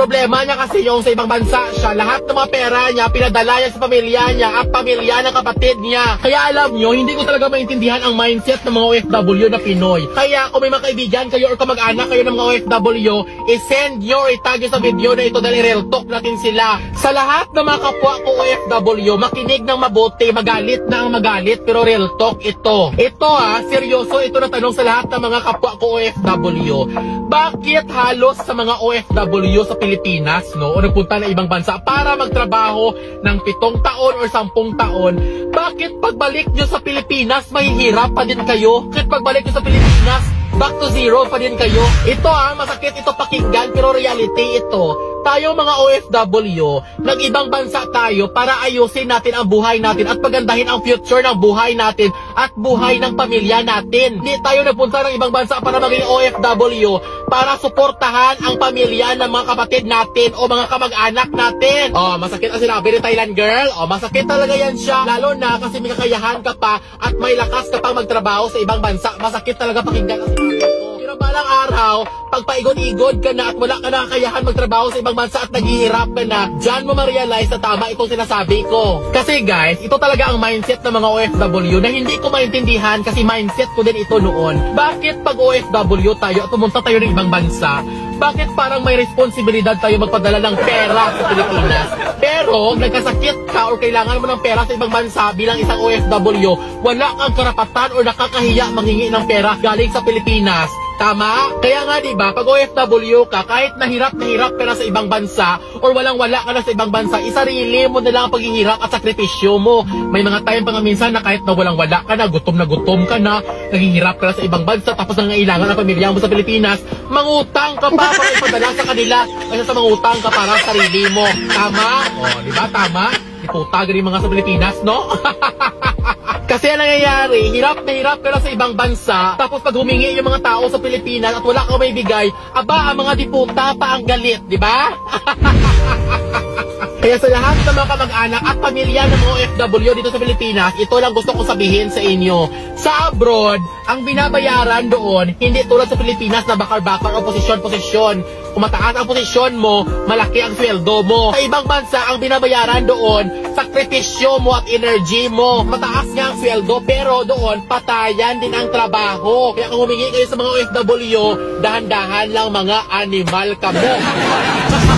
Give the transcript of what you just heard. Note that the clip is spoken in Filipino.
problema niya kasi yung sa ibang bansa siya, lahat ng mga pera niya, pinadala niya sa pamilya niya at pamilya ng kapatid niya. Kaya alam nyo, hindi ko talaga maintindihan ang mindset ng mga OFW na Pinoy. Kaya kung may mga kaibigan kayo or kamag-anak kayo ng mga OFW, i-send nyo, itag nyo sa video na ito dahil real talk natin sila. Sa lahat ng mga kapwa ko OFW, makinig ng mabuti, magalit na ang magalit, pero real talk ito. Ito seryoso, ito na tanong sa lahat ng mga kapwa ko OFW. Bakit halos sa mga OFW sa Pilipinas, o nagpunta na ibang bansa para magtrabaho ng 7 taon or 10 taon, bakit pagbalik nyo sa Pilipinas, mahihirap pa din kayo? Bakit pagbalik nyo sa Pilipinas, back to zero pa din kayo? Ito masakit ito pakinggan, pero reality ito. Tayo mga OFW, nag-ibang bansa tayo para ayusin natin ang buhay natin at pagandahin ang future ng buhay natin at buhay ng pamilya natin. Hindi tayo nagpunta ng ibang bansa para maging OFW para suportahan ang pamilya ng mga kapatid natin o mga kamag-anak natin. Masakit ang sinabi ni Thailand girl. Masakit talaga yan siya. Lalo na kasi may kakayahan ka pa at may lakas ka pang magtrabaho sa ibang bansa. Masakit talaga pakinggan ang sinabi ko. Pero balang araw, pag paigod-igod ka na at wala ka na kakayahan magtrabaho sa ibang bansa at naghihirap ka na, dyan mo ma-realize na tama itong sinasabi ko. Kasi guys, ito talaga ang mindset ng mga OFW na hindi ko maintindihan kasi mindset ko din ito noon. Bakit pag OFW tayo at pumunta tayo ng ibang bansa, bakit parang may responsibilidad tayo magpadala ng pera sa Pilipinas? Pero nagkasakit ka o kailangan mo ng pera sa ibang bansa bilang isang OFW, wala kang karapatan o nakakahiya manghingi ng pera galing sa Pilipinas. Tama? Kaya nga diba, pag OFW ka, kahit nahirap ka na sa ibang bansa or walang-wala ka na sa ibang bansa, isarili mo na lang ang paghihirap at sakripisyo mo. May mga time pa nga minsan na kahit na walang-wala ka na gutom ka na, naghihirap ka na sa ibang bansa, tapos nangailangan ang pamilya mo sa Pilipinas, mangutang ka pa para ipadala sa kanila kasi sa mangutang ka para sa sarili mo. Tama? Diba? Tama? Iputag rin mga sa Pilipinas, no? Kasi ang nangyayari, hirap na hirap ka na sa ibang bansa, tapos pag humingi yung mga tao sa Pilipinas at wala kang may bigay, ang mga diputa pa ang galit, di ba? Kaya sa lahat ng mga kamag-anak at pamilya ng mga OFW dito sa Pilipinas, ito lang gusto kong sabihin sa inyo. Sa abroad, ang binabayaran doon, hindi tulad sa Pilipinas na bakar-bakar o posisyon-posisyon. Kung mataas ang posisyon mo, malaki ang sweldo mo. Sa ibang bansa, ang binabayaran doon, sakripisyo mo at energy mo. Mataas nga ang sweldo, pero doon, patayan din ang trabaho. Kaya kung humingi kayo sa mga OFW, dahan-dahan lang mga animal ka mo.